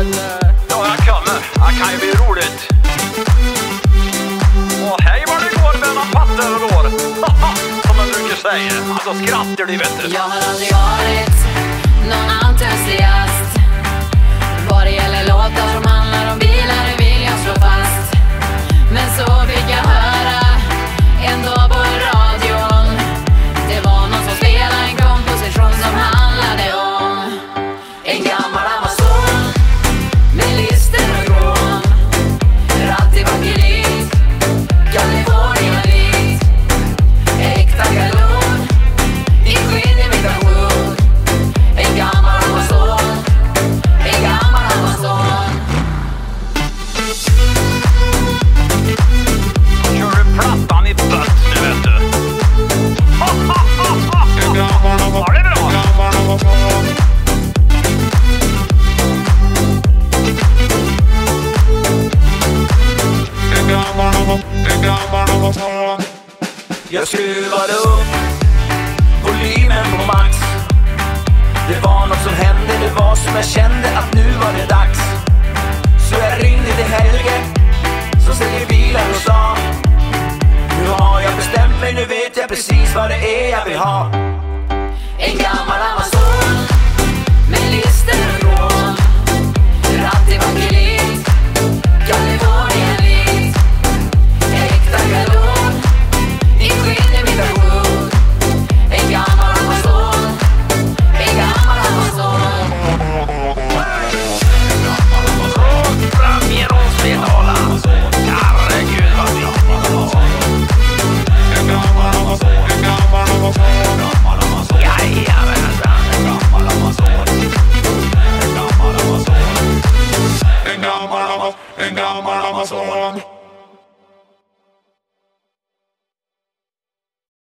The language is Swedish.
Ja, jag kommer. Det kan ju bli roligt. Och hej vad det går mellan pattar och lår. Som man brukar säga. Alltså skrattar de, vet du. Jag har aldrig varit någon entusiast. Vad det gäller låtar som handlar om bilar, det vill jag slå fast. Men så fick jag höra en dag på radion. Det var någon som spelade en komposition som handlade om en gammal Amazon med lister och grån. Rattig bakelit, Kalifornien-lit. Äkta galon i skinnimitation. En gammal Amazon, en gammal Amazon. Kör du plattan i bött nu, vet du. Ja, det är bra. Jag skruvade upp volymen på max. Det var något som hände, det var som jag kände att nu var det dags. Så jag ringde till Helge som säljer bilar och sa: nu har jag bestämt mig, nu vet jag precis vad det är jag vill ha. En gammal